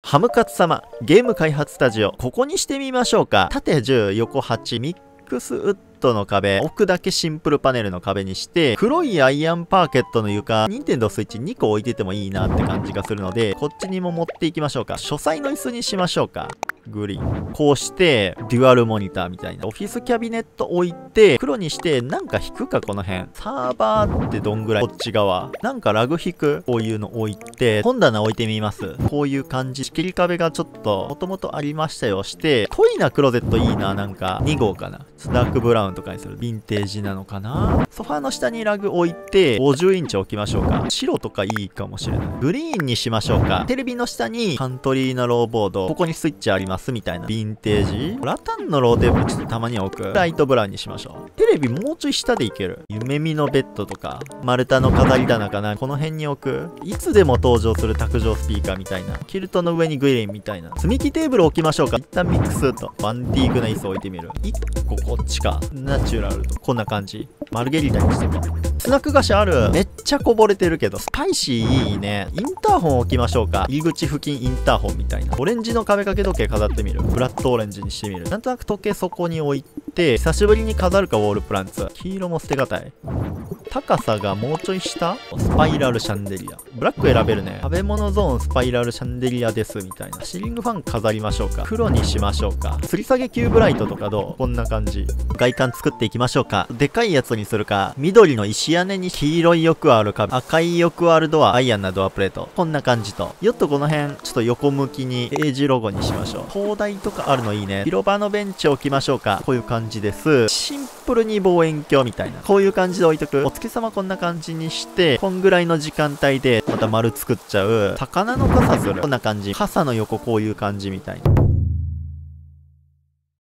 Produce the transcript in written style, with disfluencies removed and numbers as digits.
ハムカツ様、ゲーム開発スタジオ、ここにしてみましょうか。縦10、横8、ミックスウッドの壁、奥だけシンプルパネルの壁にして、黒いアイアンパーケットの床、ニンテンドースイッチ2個置いててもいいなって感じがするので、こっちにも持っていきましょうか。書斎の椅子にしましょうか。グリーン。こうして、デュアルモニターみたいな。オフィスキャビネット置いて、黒にして、なんか引くか、この辺。サーバーってどんぐらいこっち側。なんかラグ引く。こういうの置いて、本棚置いてみます。こういう感じ。仕切り壁がちょっと、もともとありましたよ。して、濃いなクローゼットいいな。なんか、2号かな。ダークブラウンとかにする。ヴィンテージなのかな。ソファーの下にラグ置いて、50インチ置きましょうか。白とかいいかもしれない。グリーンにしましょうか。テレビの下に、カントリーのローボード。ここにスイッチあります。みたいな。ヴィンテージラタンのローテーブルちょっとたまに置く。ライトブラウンにしましょう。テレビもうちょい下でいける。夢見のベッドとか、丸太の飾り棚かな。この辺に置く。いつでも登場する卓上スピーカーみたいな。キルトの上にグリーンみたいな。積み木テーブル置きましょうか。一旦ミックスとバンティークな椅子置いてみる。1個こっちか。ナチュラルと。こんな感じ。マルゲリータにしてこう。スナック菓子ある。めっちゃこぼれてるけど、スパイシーいいね。インターホン置きましょうか。入り口付近インターホンみたいな。オレンジの壁掛け時計飾ってみる。ブラッドオレンジにしてみる。なんとなく時計そこに置いて、久しぶりに飾るかウォールプランツ。黄色も捨てがたい。高さがもうちょい下？スパイラルシャンデリア。ブラック選べるね。食べ物ゾーンスパイラルシャンデリアですみたいな。シリングファン飾りましょうか。黒にしましょうか。吊り下げキューブライトとかどう？こんな感じ。外観作っていきましょうか。でかいやつにするか、緑の石屋根に黄色いよくある壁、赤いよくあるドア、アイアンなドアプレート。こんな感じと。よっとこの辺、ちょっと横向きに英字ロゴにしましょう。砲台とかあるのいいね。広場のベンチ置きましょうか。こういう感じです。シンプルに望遠鏡みたいな。こういう感じで置いとく。お月様こんな感じにして、こんぐらいの時間帯でまた丸作っちゃう。魚の傘する。こんな感じ。傘の横こういう感じみたいな。